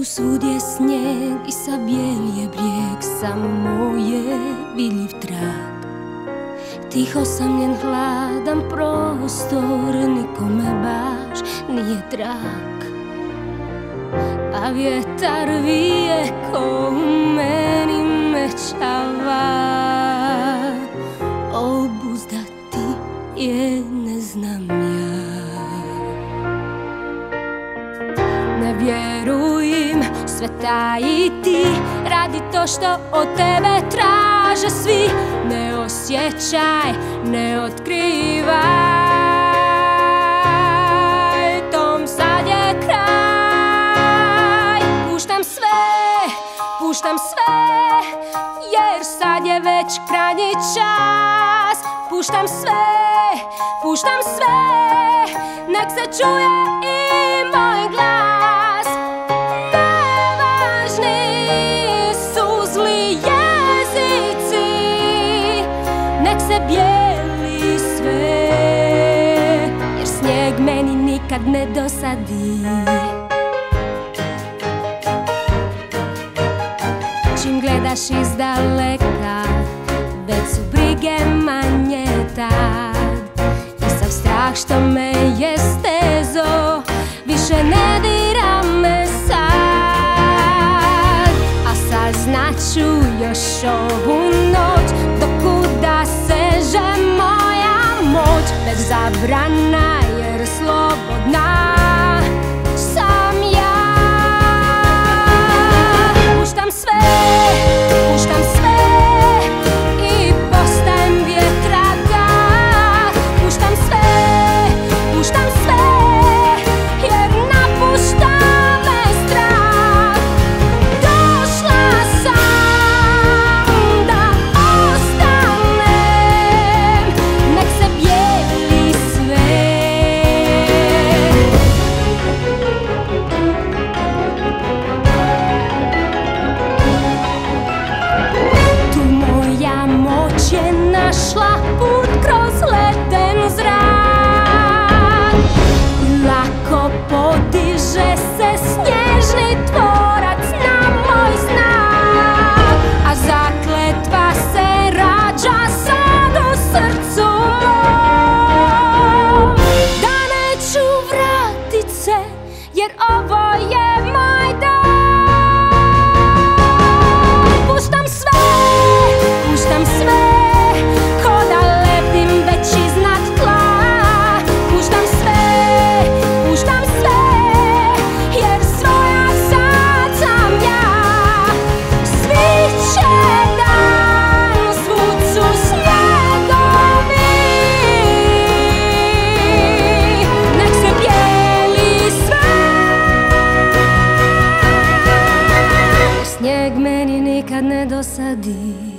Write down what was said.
Tu svud je snijeg i sa bijel je brijeg, samo moje vidljiv trag. Tiho samljen hladan prostor, nikome baš nije drag. A vjetar vije ko u meni me čava. Obuzdati je ne znam ja. Ne vjerujem sve tajiti, radi to što od tebe traže svi. Ne osjećaj, ne otkrivaj, tom sad je kraj. Puštam sve, jer sad je već krajnji čas. Puštam sve, nek se čuje i moj glas. Nevažni su zli jezici, nek se bijeli sve, jer snijeg meni nikad ne dosadi. Čim gledaš iz daleka, već su brige manje tad. I sav strah što me je stezo, više ne dira me sad. A saznaću još ovu noć, dokuda seže moja moć. Bez zabrana jer slobodna sam ja. Puštam sve i postajem vjetradak. Puštam sve, jer napušta me strah. Došla sam da ostanem, nek se bijeli sve. Je našla put kroz leden zrak i lako podiže se snježni tvorac na moj znak. A zakletva se rađa sad u srcu mom, da neću vratit se, jer ovo je moj dom. Puštam sve, snijeg meni nikad ne dosadi.